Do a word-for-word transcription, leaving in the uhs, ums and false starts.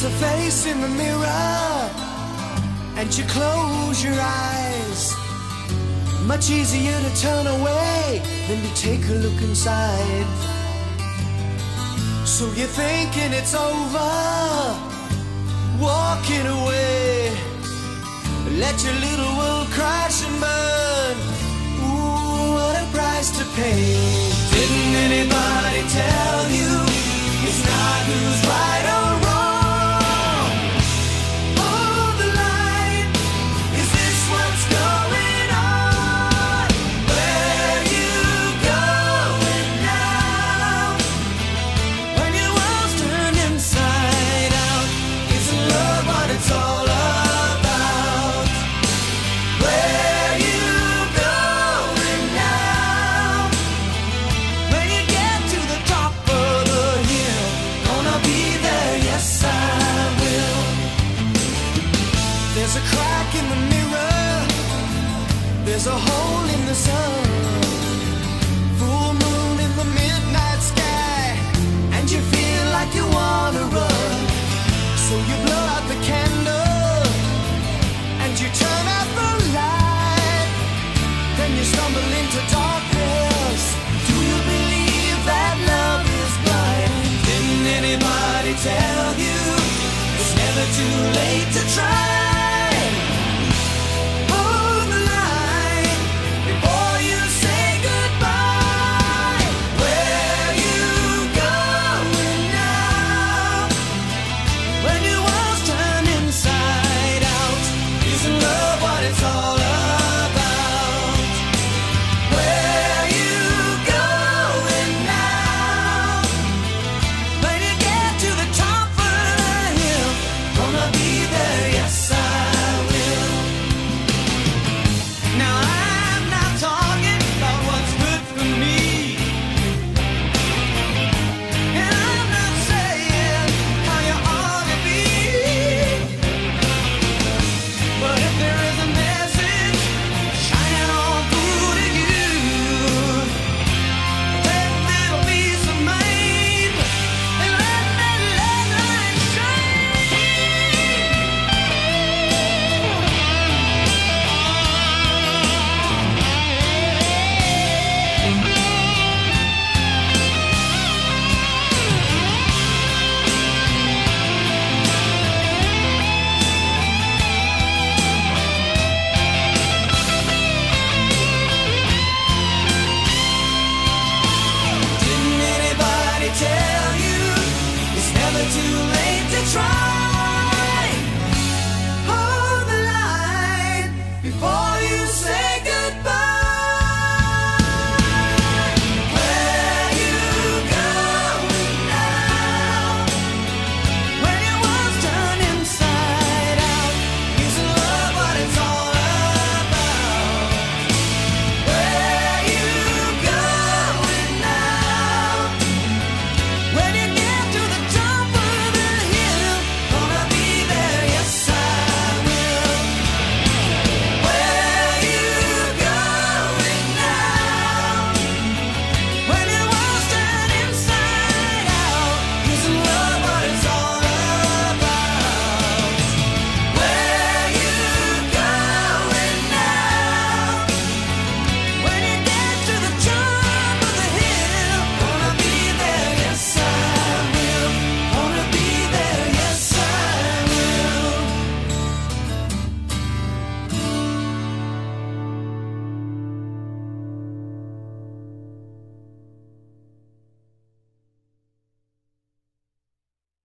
a face in the mirror and you close your eyes. Much easier to turn away than to take a look inside. So you're thinking it's over, walking away. Let your little world crash and burn. Ooh, what a price to pay. Didn't anybody tell you it's not who's right or wrong? Oh, the light, is this what's going on? Where you going now? When your world's turned inside out, isn't love what it's all about? Where you going now? When you get to the top of the hill, gonna be there, yes I will. There's a crack in the mirror, there's a hole in the sun, full moon in the midnight sky, and you feel like you wanna run. So you blow out the candle and you turn out the light. Then you stumble into darkness. Do you believe that love is blind? Didn't anybody tell you it's never too late